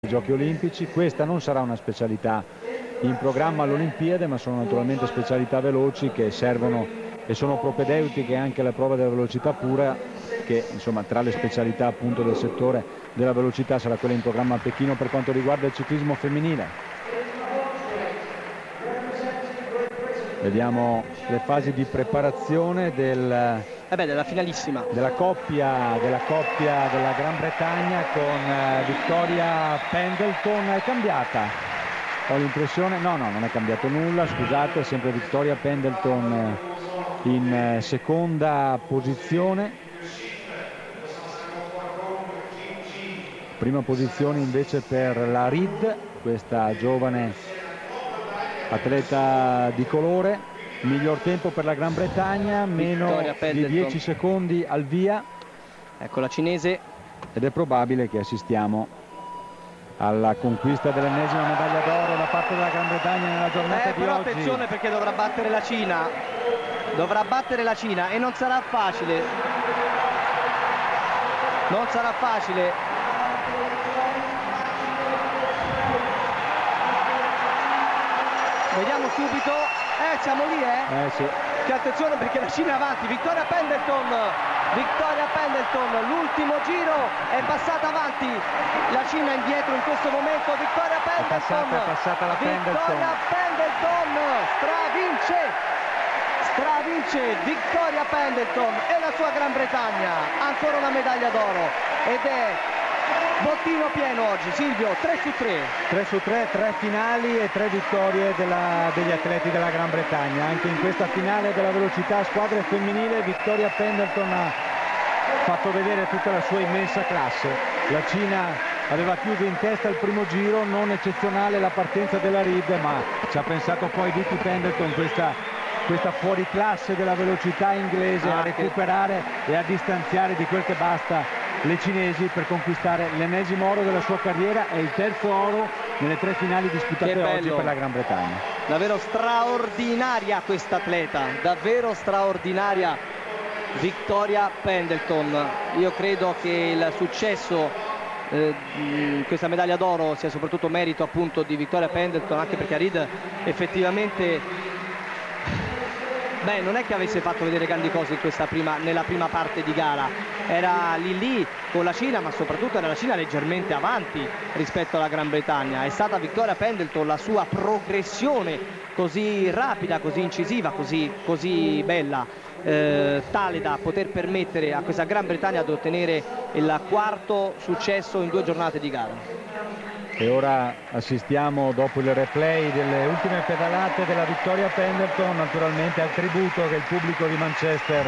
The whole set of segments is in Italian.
Giochi Olimpici. Questa non sarà una specialità in programma all'Olimpiade, ma sono naturalmente specialità veloci che servono e sono propedeutiche anche alla prova della velocità pura, che insomma tra le specialità appunto del settore della velocità sarà quella in programma a Pechino per quanto riguarda il ciclismo femminile. Vediamo le fasi di preparazione della finalissima della coppia della Gran Bretagna con Victoria Pendleton. È cambiata, ho l'impressione, no, non è cambiato nulla, scusate, sempre Victoria Pendleton in seconda posizione. Prima posizione invece per la Reed, questa giovane atleta di colore. Miglior tempo per la Gran Bretagna, meno di 10 secondi al via. Ecco la cinese. Ed è probabile che assistiamo alla conquista dell'ennesima medaglia d'oro da parte della Gran Bretagna nella giornata di però oggi. Attenzione, perché dovrà battere la Cina. Dovrà battere la Cina e non sarà facile. Non sarà facile. Vediamo subito, siamo lì, Sì. Che attenzione, perché la Cina è avanti. Victoria Pendleton, l'ultimo giro, è passata avanti. La Cina indietro in questo momento. Victoria Pendleton, è passata la Victoria Pendleton, stravince Victoria Pendleton e la sua Gran Bretagna. Ancora una medaglia d'oro ed è bottino pieno oggi, Silvio. 3 su 3, 3 finali e 3 vittorie degli atleti della Gran Bretagna. Anche in questa finale della velocità squadre femminile Victoria Pendleton ha fatto vedere tutta la sua immensa classe. La Cina aveva chiuso in testa il primo giro, non eccezionale la partenza della Reed, ma ci ha pensato poi Vicky Pendleton, questa fuoriclasse della velocità inglese, a recuperare e a distanziare di quel che basta le cinesi per conquistare l'ennesimo oro della sua carriera e il terzo oro nelle 3 finali disputate oggi per la Gran Bretagna. Davvero straordinaria questa atleta, davvero straordinaria Victoria Pendleton. Io credo che il successo questa medaglia d'oro sia soprattutto merito appunto di Victoria Pendleton, anche perché Reed effettivamente non è che avesse fatto vedere grandi cose nella prima parte di gara. Era lì con la Cina, ma soprattutto era la Cina leggermente avanti rispetto alla Gran Bretagna. È stata Victoria Pendleton, la sua progressione così rapida, così incisiva, così bella, tale da poter permettere a questa Gran Bretagna di ottenere il quarto successo in 2 giornate di gara. E ora assistiamo, dopo il replay delle ultime pedalate della Victoria Pendleton, naturalmente al tributo che il pubblico di Manchester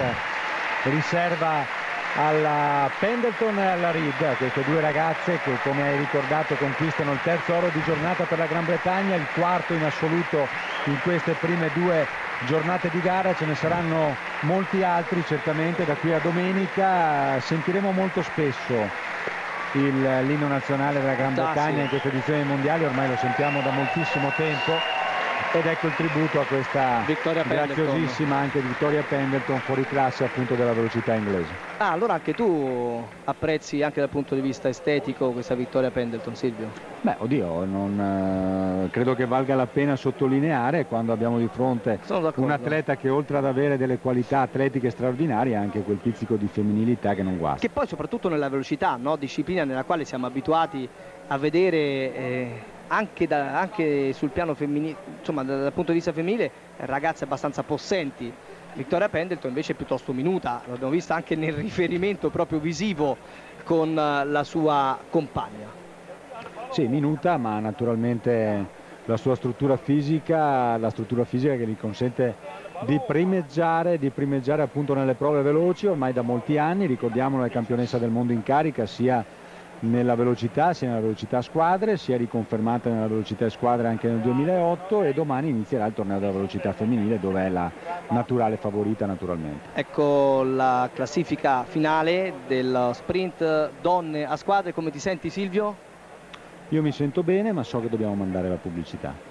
riserva alla Pendleton e alla Reed, a queste 2 ragazze che, come hai ricordato, conquistano il terzo oro di giornata per la Gran Bretagna, il quarto in assoluto in queste prime 2 giornate di gara. Ce ne saranno molti altri certamente da qui a domenica. Sentiremo molto spesso l'inno nazionale della Gran Bretagna in queste edizioni mondiali, ormai lo sentiamo da moltissimo tempo, ed ecco il tributo a questa graziosissima anche Victoria Pendleton, fuori classe appunto della velocità inglese. Allora anche tu apprezzi anche dal punto di vista estetico questa Victoria Pendleton, Silvio? Beh, oddio, credo che valga la pena sottolineare, quando abbiamo di fronte un atleta che oltre ad avere delle qualità atletiche straordinarie ha anche quel pizzico di femminilità che non guasta. Che poi soprattutto nella velocità, no? Disciplina nella quale siamo abituati a vedere anche sul piano femminile, insomma dal punto di vista femminile, ragazze abbastanza possenti. Victoria Pendleton invece è piuttosto minuta, l'abbiamo vista anche nel riferimento proprio visivo con la sua compagna. Sì, minuta, ma naturalmente la sua struttura fisica, che gli consente di primeggiare appunto nelle prove veloci ormai da molti anni. Ricordiamolo, è campionessa del mondo in carica sia nella velocità a squadre, si è riconfermata nella velocità a squadre anche nel 2008 e domani inizierà il torneo della velocità femminile, dove è la naturale favorita naturalmente. Ecco la classifica finale del sprint donne a squadre. Come ti senti, Silvio? Io mi sento bene, ma so che dobbiamo mandare la pubblicità.